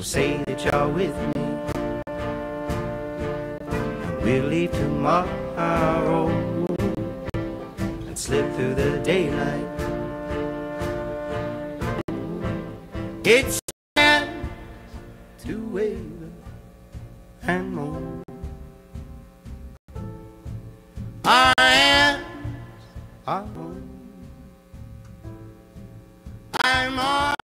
say that you're with me, and we'll leave tomorrow and slip through the daylight. It's time to wave and moan. Our hands are home. I'm on.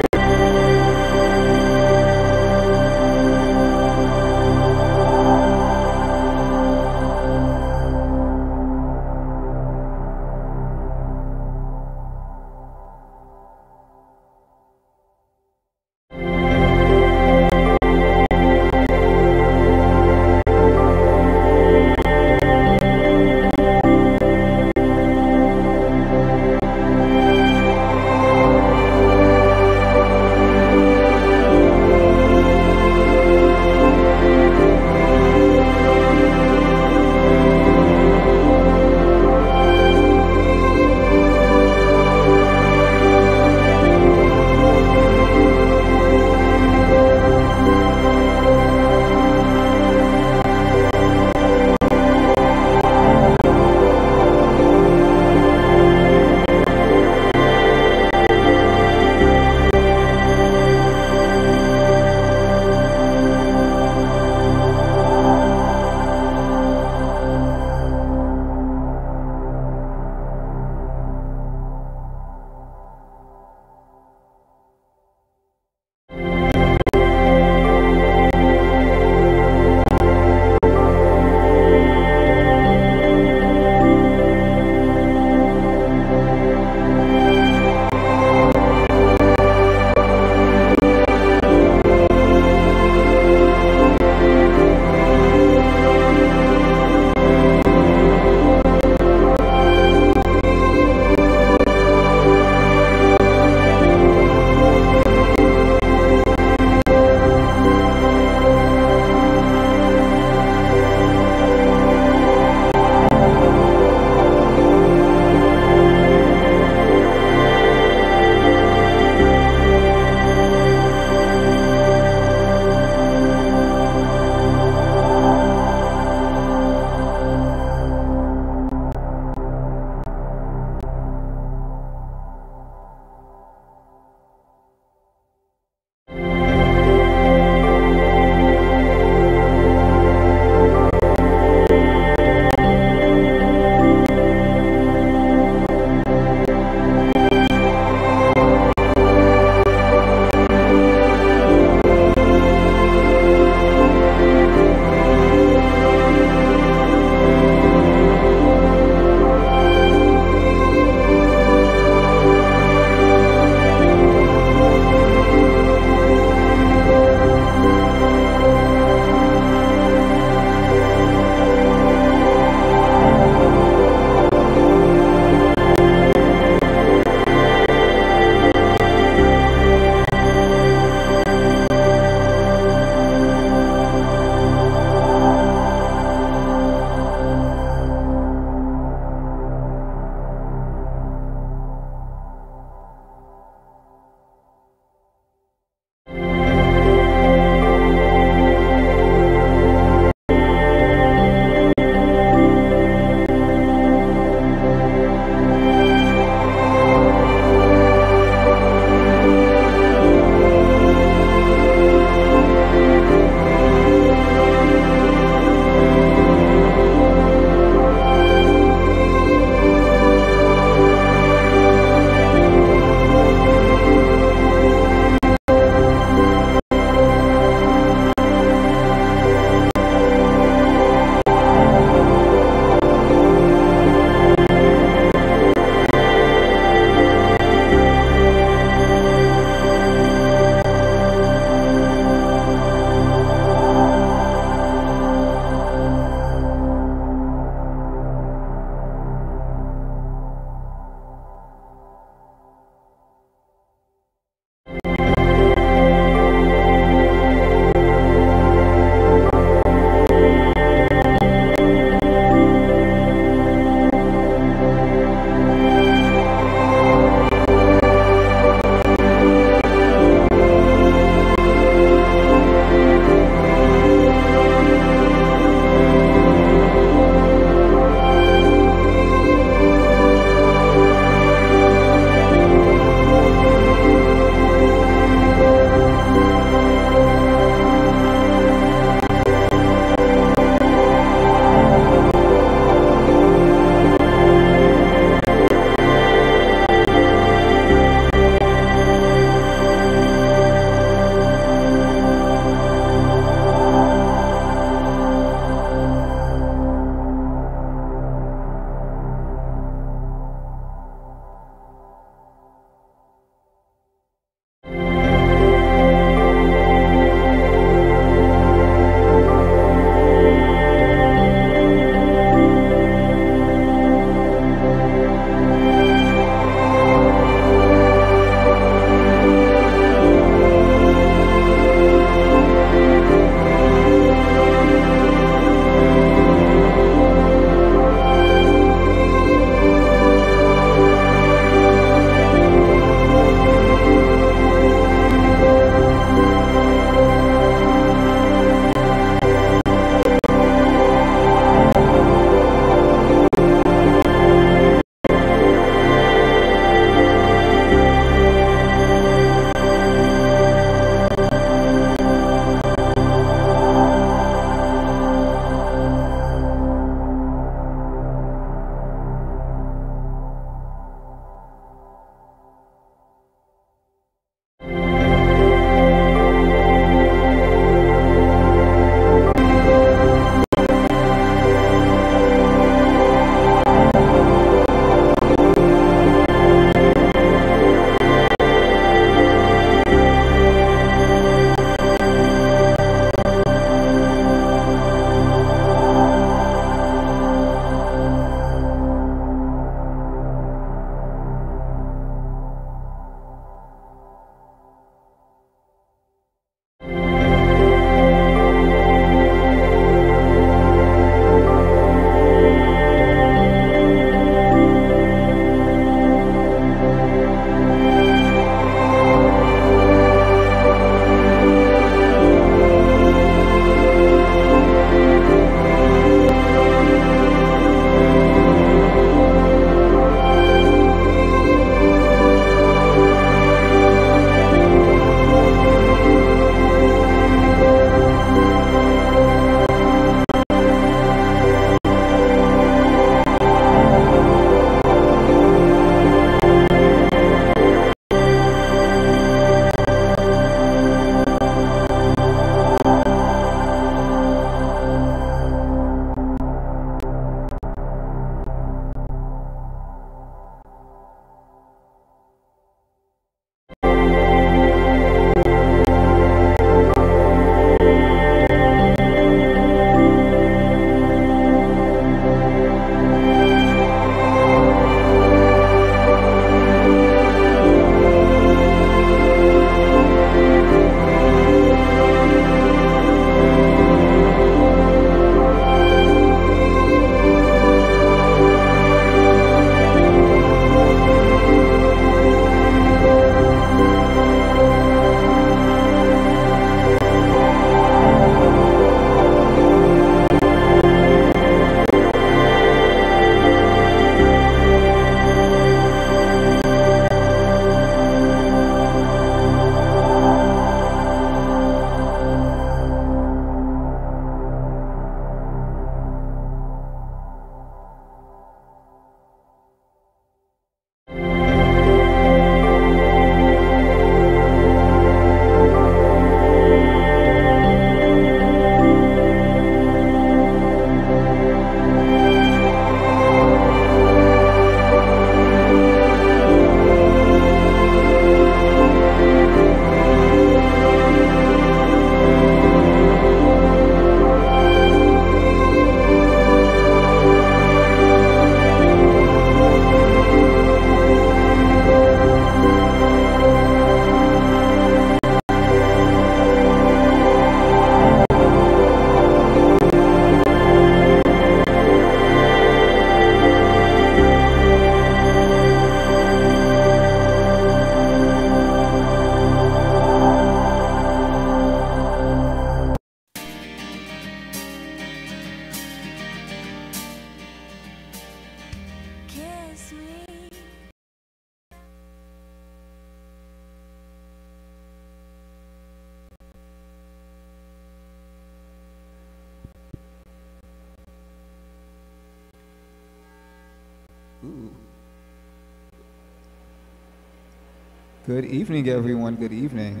Good evening, everyone. Good evening.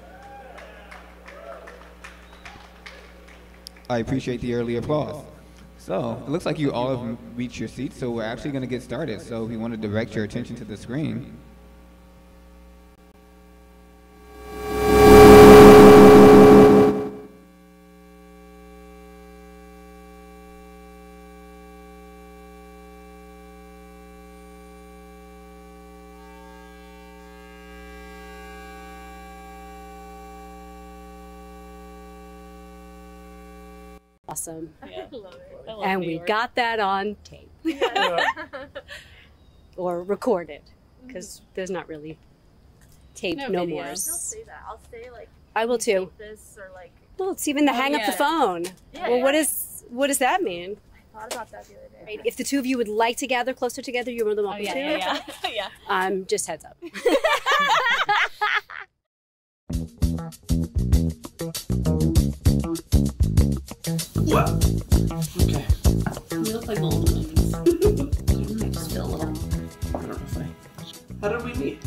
I appreciate the early applause. So, it looks like you all have reached your seats, so we're actually going to get started. So, if you want to direct your attention to the screen. Awesome. Yeah. I love it. I love And New we York. got that on tape. Or recorded, because there's not really tape No no video. more. I'll say that. I'll say like I will too. take this or like. Well, it's even the hang up the phone. Yeah, Well, what does that mean? I thought about that the other day. If the two of you would like to gather closer together, you're more than welcome to. Yeah. Just heads up. Well, okay. You look like little twins. I just feel a little. I don't know if I. How did we meet?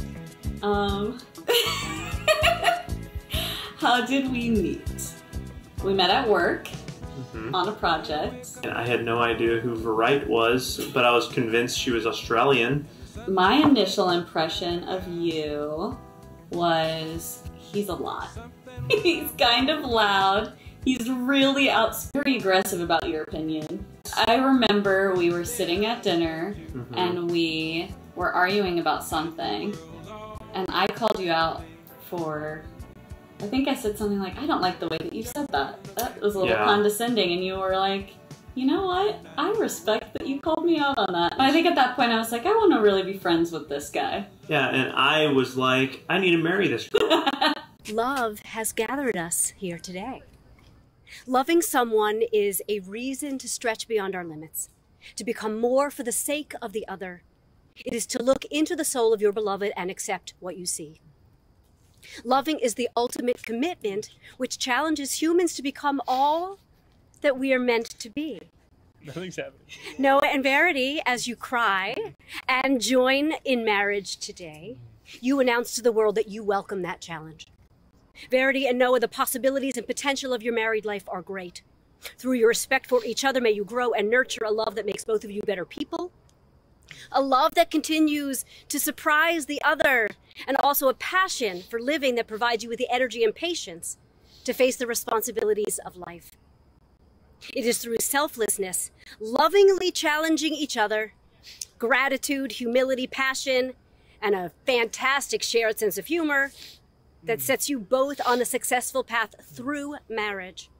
How did we meet? We met at work on a project. And I had no idea who Verite was, but I was convinced she was Australian. My initial impression of you was he's a lot. He's kind of loud. He's really very aggressive about your opinion. I remember we were sitting at dinner and we were arguing about something, and I called you out for, I think I said something like, I don't like the way that you said that. That was a little condescending, and you were like, you know what? I respect that you called me out on that. And I think at that point I was like, I want to really be friends with this guy. Yeah, and I was like, I need to marry this girl. Love has gathered us here today. Loving someone is a reason to stretch beyond our limits, to become more for the sake of the other. It is to look into the soul of your beloved and accept what you see. Loving is the ultimate commitment which challenges humans to become all that we are meant to be. Nothing's happening. Noah and Verite, as you cry and join in marriage today, you announce to the world that you welcome that challenge. Verite and Noah, the possibilities and potential of your married life are great. Through your respect for each other, may you grow and nurture a love that makes both of you better people. A love that continues to surprise the other, and also a passion for living that provides you with the energy and patience to face the responsibilities of life. It is through selflessness, lovingly challenging each other, gratitude, humility, passion, and a fantastic shared sense of humor that sets you both on a successful path through marriage.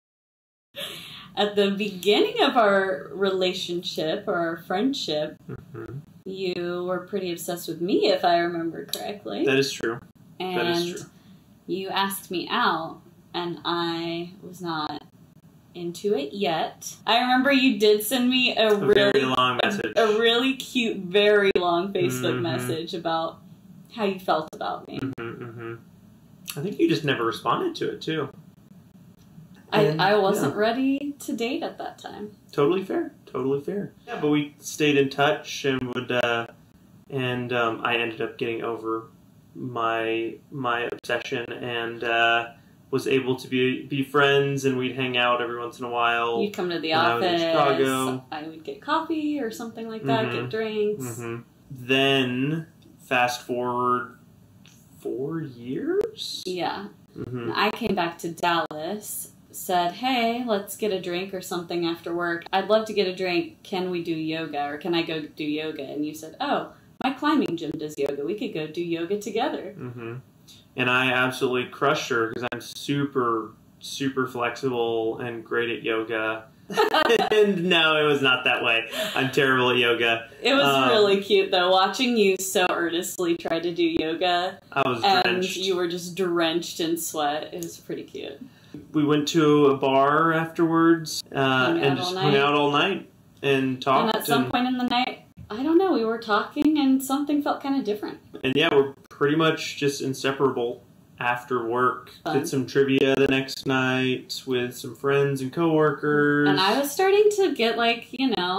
At the beginning of our relationship or our friendship, you were pretty obsessed with me, if I remember correctly. That is true. And that is true. You asked me out, and I was not into it yet. I remember you did send me a very long message. A really cute, very long Facebook message about how you felt about me. I think you just never responded to it, too. I wasn't ready to date at that time. Totally fair. Totally fair. Yeah, but we stayed in touch and would, I ended up getting over my obsession and was able to be friends, and we'd hang out every once in a while. You'd come to the when office. I was in Chicago. I would get coffee or something like that, get drinks. Then, fast forward 4 years? Yeah. I came back to Dallas, said, hey, let's get a drink or something after work. I'd love to get a drink. Can we do yoga, or can I go do yoga? And you said, oh, my climbing gym does yoga. We could go do yoga together. And I absolutely crushed her because I'm super, super flexible and great at yoga. And no, it was not that way. I'm terrible at yoga. It was really cute, though, watching you so earnestly try to do yoga. I was drenched. drenched. You were just drenched in sweat. It was pretty cute. We went to a bar afterwards and just hung out all night and talked. And at some point in the night, I don't know, we were talking and something felt kind of different. And yeah, we're pretty much just inseparable after work. Fun. Did some trivia the next night with some friends and coworkers. And I was starting to get, like, you know,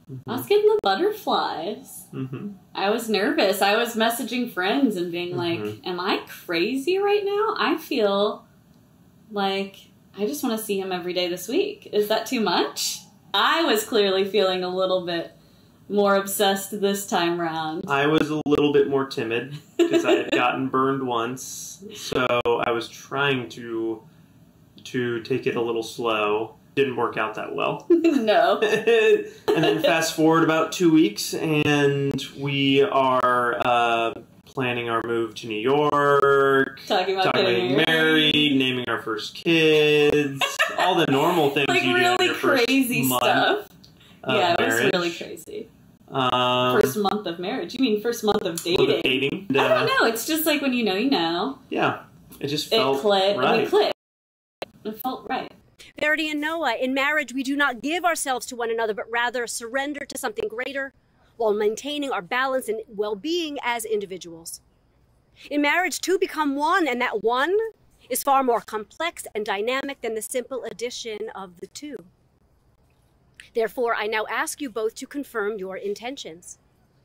I was getting the butterflies. Mm-hmm. I was nervous. I was messaging friends and being like, am I crazy right now? I feel like I just want to see him every day this week. Is that too much? I was clearly feeling a little bit more obsessed this time round. I was a little bit more timid because I had gotten burned once, so I was trying to take it a little slow. Didn't work out that well. No. And then fast forward about 2 weeks, and we are planning our move to New York, Talking about getting married, naming our first kids, all the normal things like you do really in your first crazy month stuff. Yeah, it was marriage. really crazy. First month of marriage. You mean first month of dating? Month of dating. I don't know. It's just like when you know, you know. Yeah, it just felt It clicked. right. We clicked. It felt right. Verite and Noah, in marriage, we do not give ourselves to one another, but rather surrender to something greater while maintaining our balance and well-being as individuals. In marriage, two become one, and that one is far more complex and dynamic than the simple addition of the two. Therefore, I now ask you both to confirm your intentions.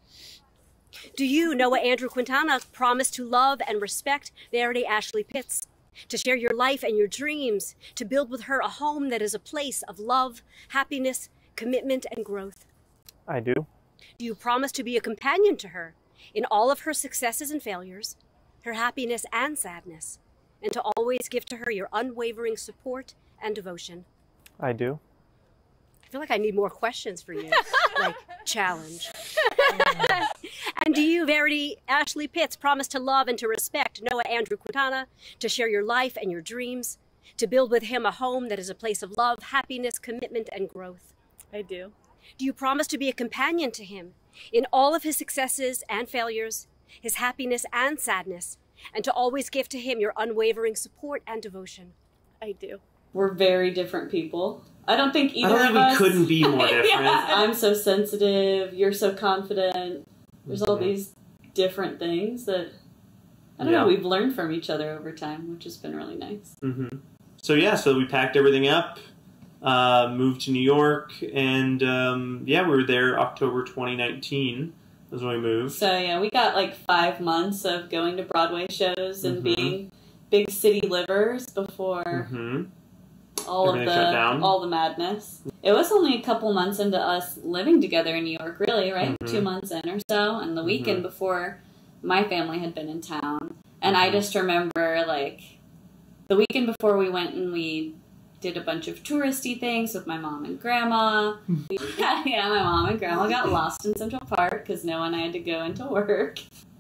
Do you, Noah Andrew Quintana, promise to love and respect Verite Ashley Pitts, to share your life and your dreams, to build with her a home that is a place of love, happiness, commitment, and growth? I do. Do you promise to be a companion to her in all of her successes and failures, her happiness and sadness, and to always give to her your unwavering support and devotion? I do. I feel like I need more questions for you, like challenge. And do you, Verite Ashley Pitts, promise to love and to respect Noah Andrew Quintana, to share your life and your dreams, to build with him a home that is a place of love, happiness, commitment, and growth? I do. Do you promise to be a companion to him in all of his successes and failures, his happiness and sadness, and to always give to him your unwavering support and devotion? I do. We're very different people. I don't think either I don't of think us. we couldn't be more different. I'm so sensitive. You're so confident. There's all these different things that I don't know. We've learned from each other over time, which has been really nice. Mm-hmm. So we packed everything up, moved to New York, and we were there October 2019. Was when we moved. So yeah, we got like 5 months of going to Broadway shows and being big city livers before. All the madness. It was only a couple months into us living together in New York, really, right? 2 months in or so, and the weekend before my family had been in town. And I just remember, like, the weekend before we went and we did a bunch of touristy things with my mom and grandma. My mom and grandma got lost in Central Park because Noah and I had to go into work.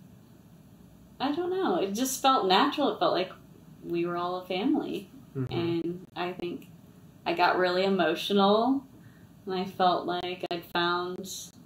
I don't know. It just felt natural. It felt like we were all a family. And I think I got really emotional, and I felt like I'd found,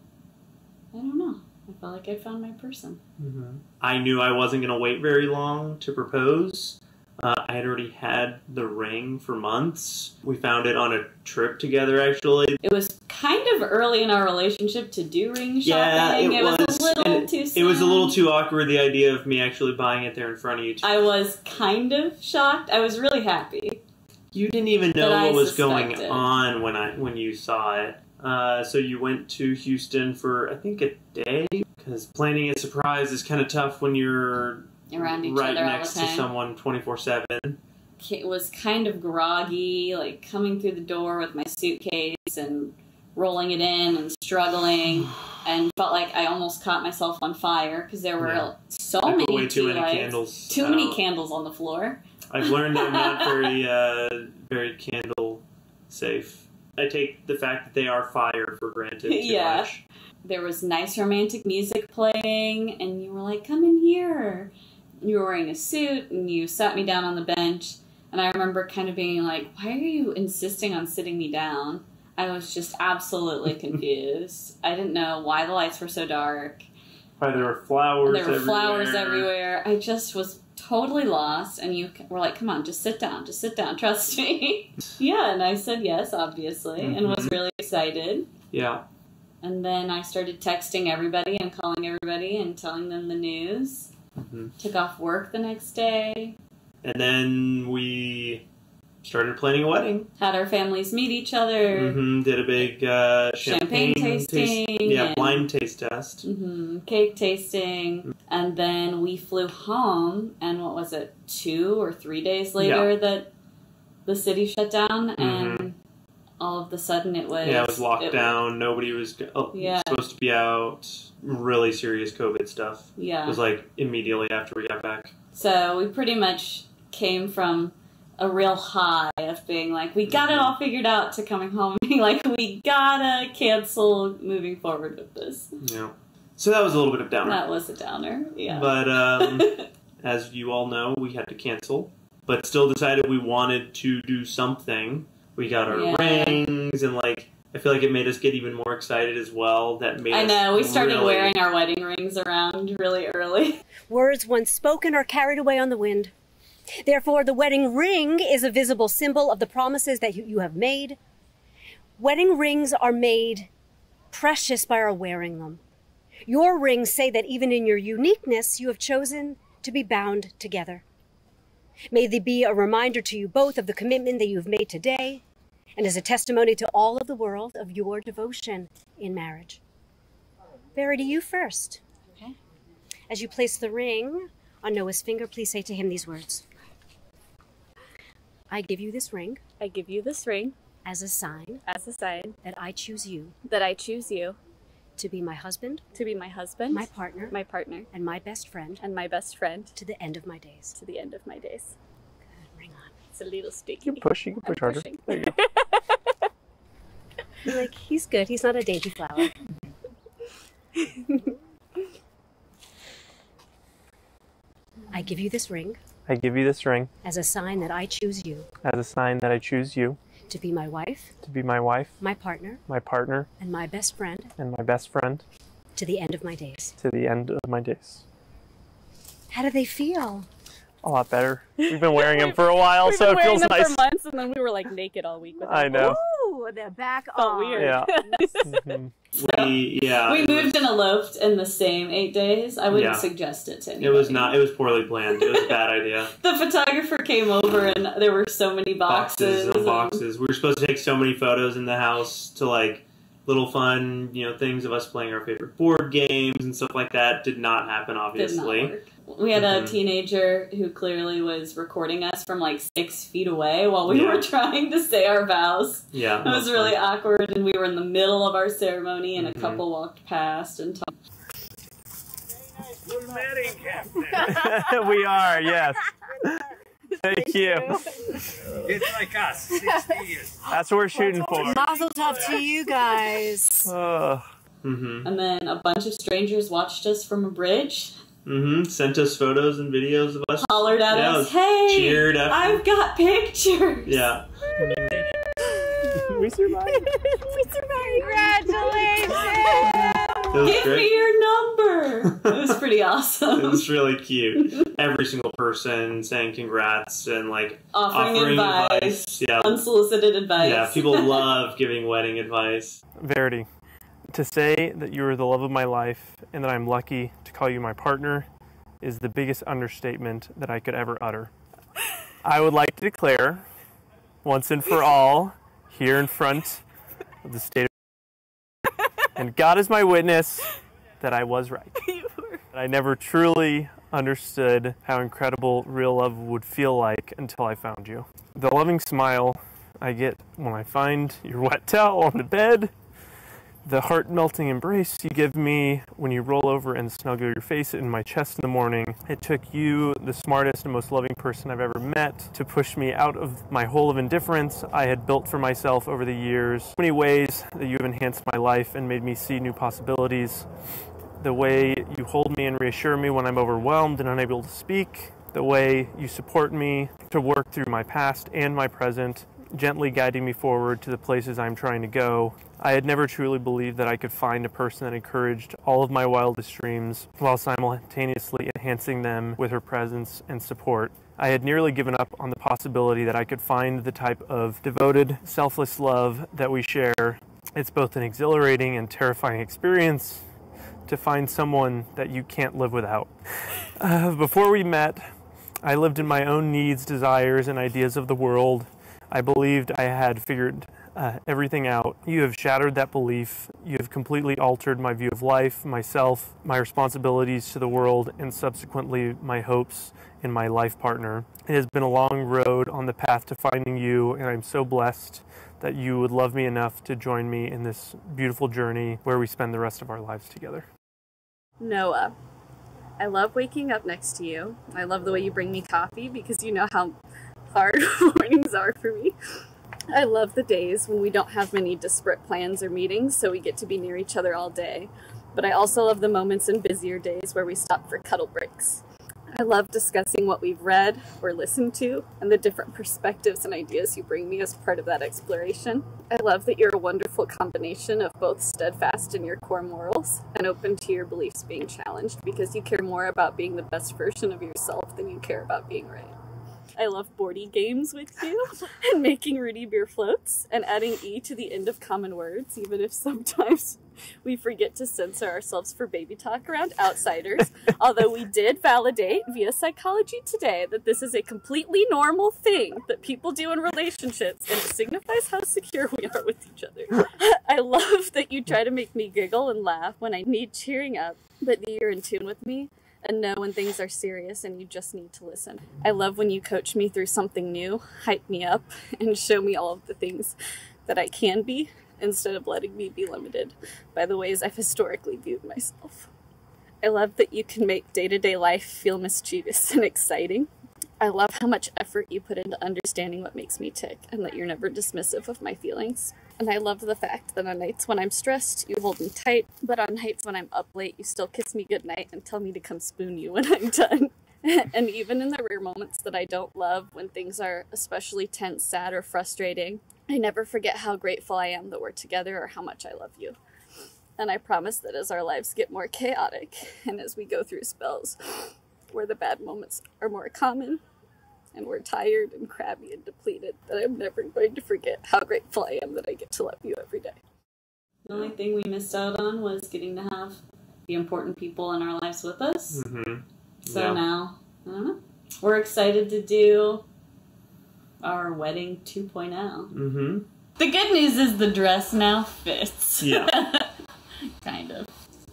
I don't know, I felt like I'd found my person. I knew I wasn't going to wait very long to propose. I had already had the ring for months. We found it on a trip together, actually. It was kind of early in our relationship to do ring shopping. Yeah, it was a little too soon. It was a little too awkward, the idea of me actually buying it there in front of you. I was kind of shocked. I was really happy. You didn't even know But what I was going suspected. on when you saw it. So you went to Houston for, I think, a day? Because planning a surprise is kind of tough when you're Around each right other all next the to time. someone 24/7. It was kind of groggy, like coming through the door with my suitcase and rolling it in and struggling, and felt like I almost caught myself on fire because there were so I many put way too tea many lights, candles. too many candles on the floor. I've learned I'm not very candle safe. I take the fact that they are fire for granted too much. There was nice romantic music playing, and you were like, "Come in here." You were wearing a suit, and you sat me down on the bench, and I remember kind of being like, "Why are you insisting on sitting me down?" I was just absolutely confused. I didn't know why the lights were so dark. Why there were flowers There were flowers everywhere. I just was totally lost, and you were like, "Come on, just sit down, trust me." Yeah, and I said yes, obviously, and was really excited. Yeah. And then I started texting everybody and calling everybody and telling them the news. Took off work the next day. And then we started planning a wedding. Had our families meet each other. Did a big champagne tasting. Wine taste test. Cake tasting. And then we flew home, and what was it, 2 or 3 days later that the city shut down, and all of a sudden it was locked down. Nobody was supposed to be out. Really serious COVID stuff. Yeah. It was like immediately after we got back. So we pretty much came from a real high of being like, we got it all figured out, to coming home and being like, we gotta cancel moving forward with this. Yeah. So that was a little bit of downer. That was a downer, yeah. But as you all know, we had to cancel, but still decided we wanted to do something. We got our rings, and like, I feel like it made us get even more excited as well. We started wearing our wedding rings around really early. Words once spoken are carried away on the wind. Therefore, the wedding ring is a visible symbol of the promises that you have made. Wedding rings are made precious by our wearing them. Your rings say that even in your uniqueness, you have chosen to be bound together. May they be a reminder to you both of the commitment that you have made today, and as a testimony to all of the world of your devotion in marriage. Verite, you first. Okay. As you place the ring on Noah's finger, please say to him these words. I give you this ring. I give you this ring. As a sign. As a sign. That I choose you. That I choose you. To be my husband. To be my husband. My partner. My partner. And my best friend. And my best friend. To the end of my days. To the end of my days. Good. Ring on. It's a little sticky. You can push harder. There you go. Like, he's good. He's not a dainty flower. I give you this ring. I give you this ring. As a sign that I choose you. As a sign that I choose you. To be my wife. To be my wife. My partner. My partner. And my best friend. And my best friend. To the end of my days. To the end of my days. How do they feel? A lot better. We've been wearing them for a while, so it feels nice. We've been wearing them for months, and then we were like naked all week with them. I know. Ooh, they're back on. Weird. Yeah. We moved and eloped in the same 8 days. I wouldn't suggest it to anybody. It was poorly planned. It was a bad idea. The photographer came over, and there were so many boxes. Boxes. We were supposed to take so many photos in the house to like little fun, things of us playing our favorite board games and stuff like that. Did not happen, obviously. Did not work. We had a teenager who clearly was recording us from like 6 feet away while we were trying to say our vows. Yeah. It was really awkward, and we were in the middle of our ceremony, and a couple walked past and talked. We're wedding captain. We are, yes. Thank you. It's like us, 60 years. That's what we're shooting for. Mazel tov to you guys. And then a bunch of strangers watched us from a bridge. Sent us photos and videos of us. Hollered at us, hey, cheered up. I've got pictures. Yeah. We survived. We survived. Congratulations. Give me your number. It was pretty awesome. It was really cute. Every single person saying congrats and like offering advice. Yeah. Unsolicited advice. Yeah, people love giving wedding advice. Verite, to say that you are the love of my life and that I'm lucky to call you my partner is the biggest understatement that I could ever utter. I would like to declare, once and for all, here in front of the state of and God is my witness that I was right. I never truly understood how incredible real love would feel like until I found you. The loving smile I get when I find your wet towel on the bed, the heart-melting embrace you give me when you roll over and snuggle your face in my chest in the morning. It took you, the smartest and most loving person I've ever met, to push me out of my hole of indifference I had built for myself over the years. So many ways that you have enhanced my life and made me see new possibilities. The way you hold me and reassure me when I'm overwhelmed and unable to speak. The way you support me to work through my past and my present, gently guiding me forward to the places I'm trying to go. I had never truly believed that I could find a person that encouraged all of my wildest dreams while simultaneously enhancing them with her presence and support. I had nearly given up on the possibility that I could find the type of devoted, selfless love that we share. It's both an exhilarating and terrifying experience to find someone that you can't live without. Before we met, I lived in my own needs, desires, and ideas of the world. I believed I had figured everything out. You have shattered that belief. You have completely altered my view of life, myself, my responsibilities to the world, and subsequently my hopes in my life partner. It has been a long road on the path to finding you, and I'm so blessed that you would love me enough to join me in this beautiful journey where we spend the rest of our lives together. Noah, I love waking up next to you. I love the way you bring me coffee because you know how hard mornings are for me. I love the days when we don't have many disparate plans or meetings, so we get to be near each other all day. But I also love the moments in busier days where we stop for cuddle breaks. I love discussing what we've read or listened to and the different perspectives and ideas you bring me as part of that exploration. I love that you're a wonderful combination of both steadfast in your core morals and open to your beliefs being challenged because you care more about being the best version of yourself than you care about being right. I love boarding games with you and making Rudy beer floats and adding E to the end of common words, even if sometimes we forget to censor ourselves for baby talk around outsiders. Although we did validate via Psychology Today that this is a completely normal thing that people do in relationships and it signifies how secure we are with each other. I love that you try to make me giggle and laugh when I need cheering up, but that you're in tune with me and know when things are serious and you just need to listen. I love when you coach me through something new, hype me up, and show me all of the things that I can be instead of letting me be limited by the ways I've historically viewed myself. I love that you can make day-to-day life feel mischievous and exciting. I love how much effort you put into understanding what makes me tick and that you're never dismissive of my feelings. And I love the fact that on nights when I'm stressed, you hold me tight, but on nights when I'm up late, you still kiss me goodnight and tell me to come spoon you when I'm done. And even in the rare moments that I don't love, when things are especially tense, sad, or frustrating, I never forget how grateful I am that we're together or how much I love you. And I promise that as our lives get more chaotic and as we go through spells where the bad moments are more common, and we're tired and crabby and depleted, that I'm never going to forget how grateful I am that I get to love you every day. The only thing we missed out on was getting to have the important people in our lives with us. Mm-hmm. So now, I don't know. We're excited to do our wedding 2.0. Mm-hmm. The good news is the dress now fits. Yeah. Kind of.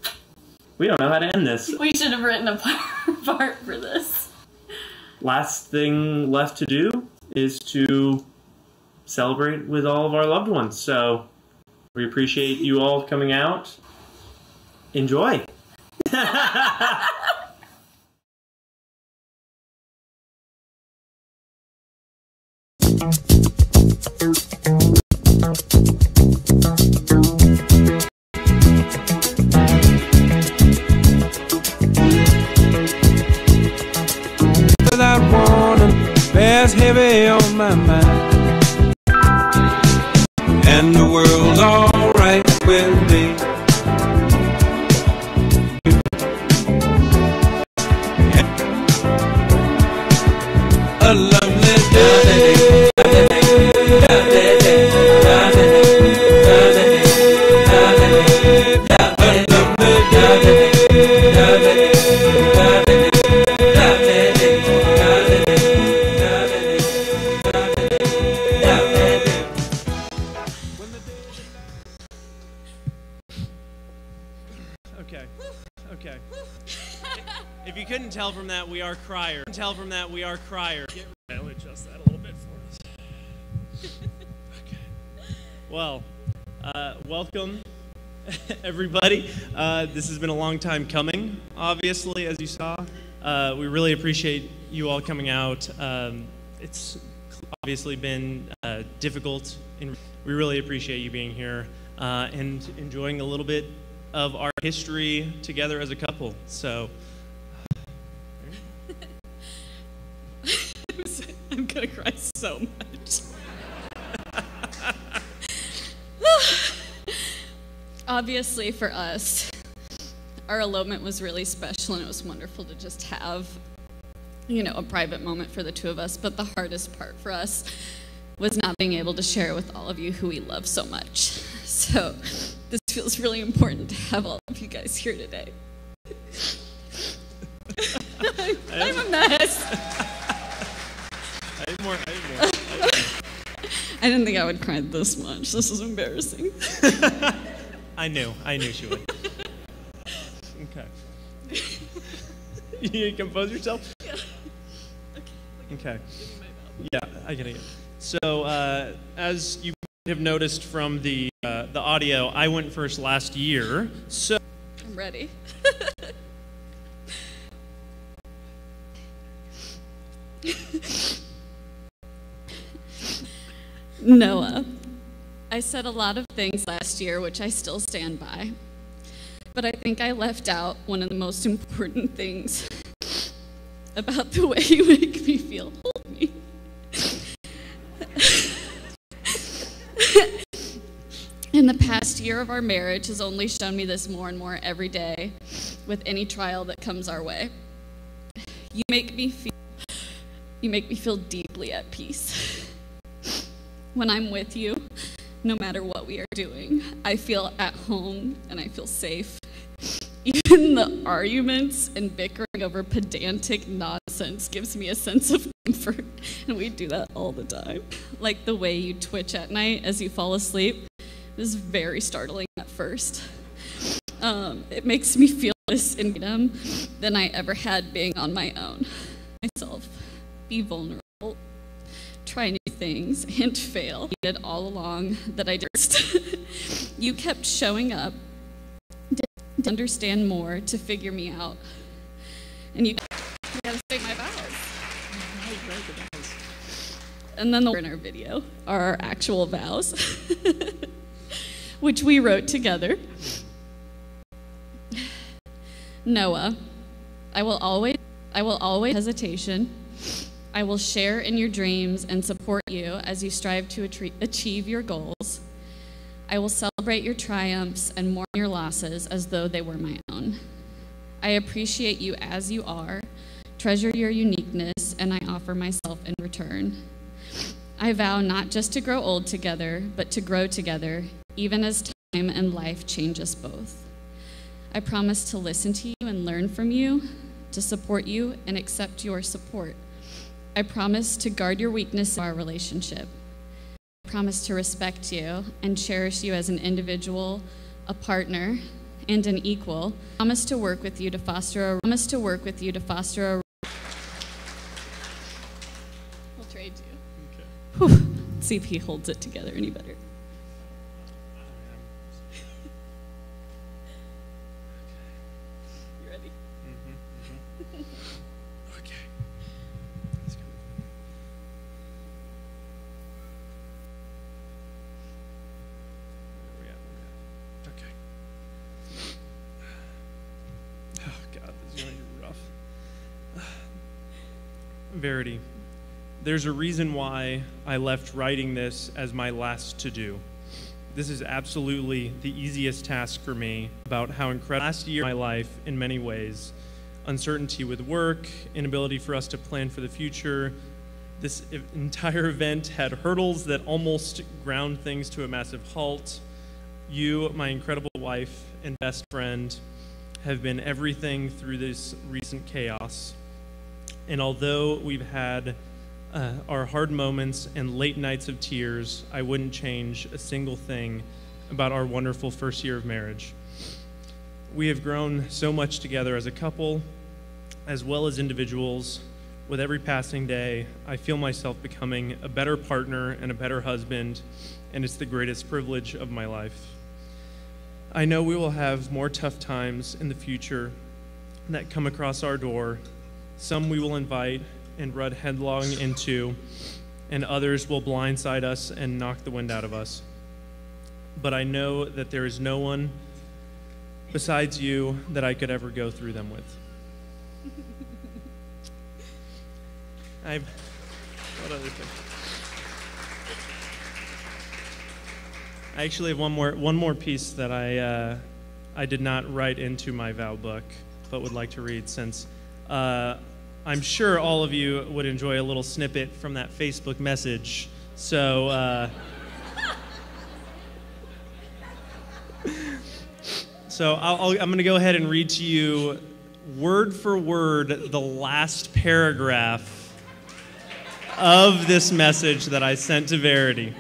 We don't know how to end this. We should have written a part for this. Last thing left to do is to celebrate with all of our loved ones. So we appreciate you all coming out. Enjoy. Without warning, bears heavy on my mind, and the world's alright with me. A lovely day. Okay. If you couldn't tell from that, we are crier. I'll adjust that a little bit for us. Okay. Well, welcome, everybody. This has been a long time coming, obviously, as you saw. We really appreciate you all coming out. It's obviously been difficult, and we really appreciate you being here and enjoying a little bit of our history together as a couple. So I'm gonna cry so much. Obviously for us, our elopement was really special and it was wonderful to just have, you know, a private moment for the two of us, but the hardest part for us was not being able to share with all of you who we love so much. So this feels really important to have all of you guys here today. I'm a mess. I have more. I didn't think I would cry this much. This is embarrassing. I knew she would. Okay. You compose yourself? Yeah. Okay. Yeah, I get it. So, as you have noticed from the audio, I went first last year. So I'm ready. Noah, I said a lot of things last year, which I still stand by. But I think I left out one of the most important things about the way you make me feel. Hold me. In the past year of our marriage has only shown me this more and more every day with any trial that comes our way. You make me feel deeply at peace. When I'm with you, no matter what we are doing, I feel at home and I feel safe. Even the arguments and bickering over pedantic nonsense gives me a sense of comfort, and we do that all the time. Like the way you twitch at night as you fall asleep. This is very startling at first. It makes me feel less in freedom than I ever had being on my own. Myself, be vulnerable, try new things, and fail. I did all along that I did. You kept showing up to understand more, to figure me out. And I gotta say my vows. And then in our video are our actual vows, which we wrote together. Noah, I will always hesitation. I will share in your dreams and support you as you strive to achieve your goals. I will celebrate your triumphs and mourn your losses as though they were my own. I appreciate you as you are, treasure your uniqueness, and I offer myself in return. I vow not just to grow old together, but to grow together, even as time and life change us both. I promise to listen to you and learn from you, to support you and accept your support. I promise to guard your weakness in our relationship. I promise to respect you and cherish you as an individual, a partner, and an equal. I promise to work with you to foster a I'll trade you. Okay. Whew. Let's see if he holds it together any better. You ready? Okay. Let's go. Where we at? Okay. Oh God, this is going to be rough. Verity, there's a reason why I left writing this as my last to-do. This is absolutely the easiest task for me about how incredible last year of my life in many ways. Uncertainty with work, inability for us to plan for the future. This entire event had hurdles that almost ground things to a massive halt. You, my incredible wife and best friend, have been everything through this recent chaos. And although we've had our hard moments and late nights of tears, I wouldn't change a single thing about our wonderful first year of marriage. We have grown so much together as a couple, as well as individuals. With every passing day, I feel myself becoming a better partner and a better husband, and it's the greatest privilege of my life. I know we will have more tough times in the future that come across our door. Some we will invite and run headlong into, and others will blindside us and knock the wind out of us. But I know that there is no one besides you that I could ever go through them with. What other thing? I actually have one more piece that I did not write into my vow book, but would like to read, since I'm sure all of you would enjoy a little snippet from that Facebook message. So, I'm going to go ahead and read to you word for word the last paragraph of this message that I sent to Verite.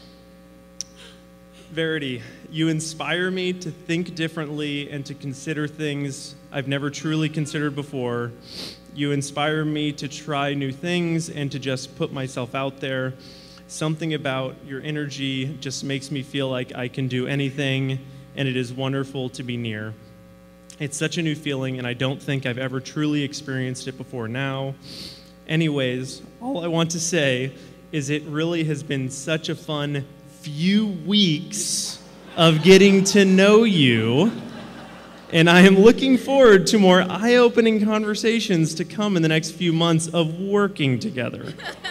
Verite, you inspire me to think differently and to consider things I've never truly considered before. You inspire me to try new things and to just put myself out there. Something about your energy just makes me feel like I can do anything, and it is wonderful to be near. It's such a new feeling, and I don't think I've ever truly experienced it before now. Anyways, all I want to say is it really has been such a fun few weeks of getting to know you, and I am looking forward to more eye-opening conversations to come in the next few months of working together.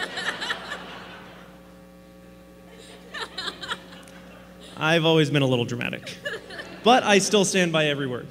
I've always been a little dramatic, but I still stand by every word.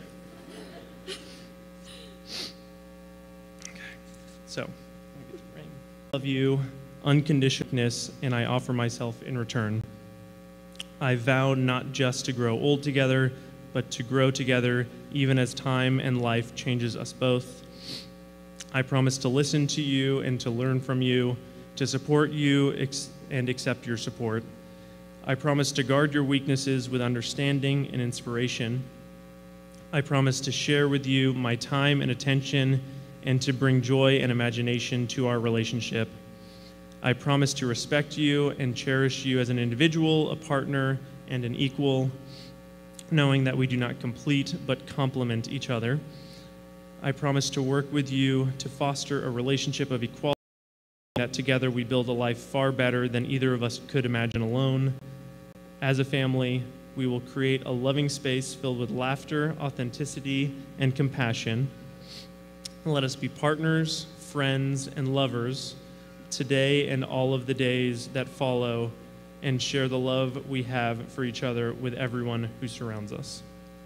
Okay, so I love you, unconditionedness, and I offer myself in return. I vow not just to grow old together, but to grow together even as time and life changes us both. I promise to listen to you and to learn from you, to support you and accept your support. I promise to guard your weaknesses with understanding and inspiration. I promise to share with you my time and attention and to bring joy and imagination to our relationship. I promise to respect you and cherish you as an individual, a partner, and an equal, knowing that we do not complete but complement each other. I promise to work with you to foster a relationship of equality, that together we build a life far better than either of us could imagine alone. As a family, we will create a loving space filled with laughter, authenticity, and compassion. Let us be partners, friends, and lovers today and all of the days that follow, and share the love we have for each other with everyone who surrounds us.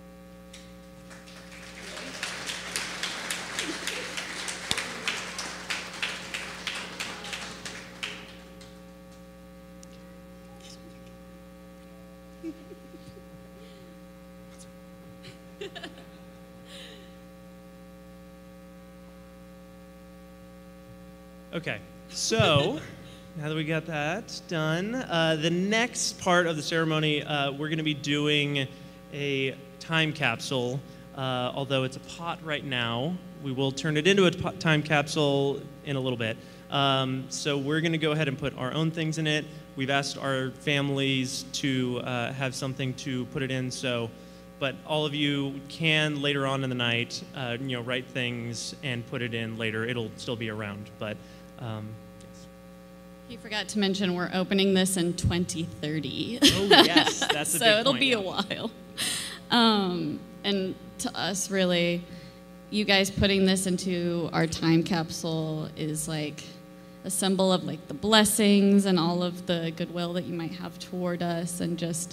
Okay, so now that we got that done, the next part of the ceremony, we're going to be doing a time capsule. Although it's a pot right now, we will turn it into a time capsule in a little bit. So we're going to go ahead and put our own things in it. We've asked our families to have something to put it in, but all of you can later on in the night, write things and put it in later. It'll still be around, but yes. He forgot to mention we're opening this in 2030. Oh yes, that's a big so it'll point, be yeah. a while. And to us, really, you guys putting this into our time capsule is like a symbol of like the blessings and all of the goodwill that you might have toward us, and just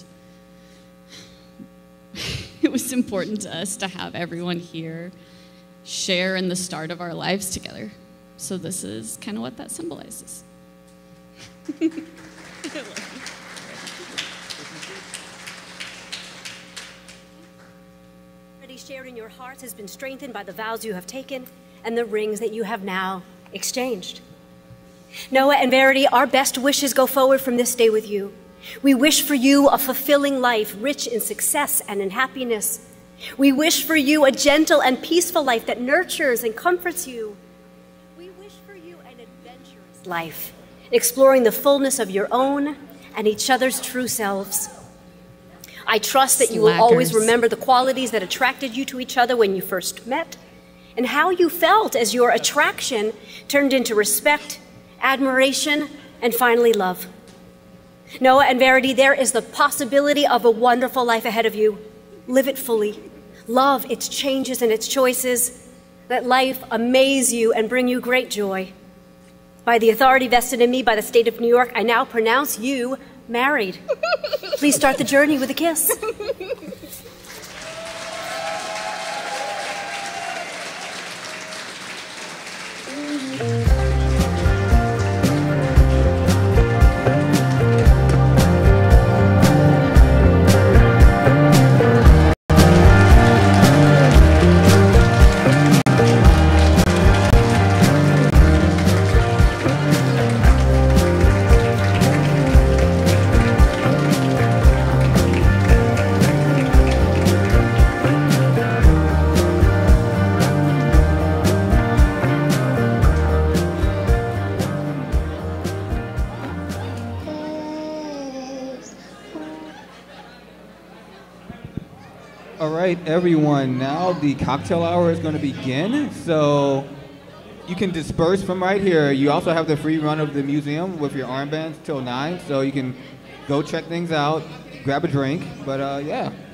it was important to us to have everyone here share in the start of our lives together. So this is kind of what that symbolizes. Already shared in your hearts has been strengthened by the vows you have taken and the rings that you have now exchanged. Noah and Verite, our best wishes go forward from this day with you. We wish for you a fulfilling life, rich in success and in happiness. We wish for you a gentle and peaceful life that nurtures and comforts you. We wish for you an adventurous life, exploring the fullness of your own and each other's true selves. I trust that you will always remember the qualities that attracted you to each other when you first met, and how you felt as your attraction turned into respect, admiration, and finally love. Noah and Verite, there is the possibility of a wonderful life ahead of you. Live it fully. Love its changes and its choices. Let life amaze you and bring you great joy. By the authority vested in me by the state of New York, I now pronounce you married. Please start the journey with a kiss. All right, everyone. Now the cocktail hour is going to begin. So you can disperse from right here. You also have the free run of the museum with your armbands till 9. So you can go check things out, grab a drink. But yeah.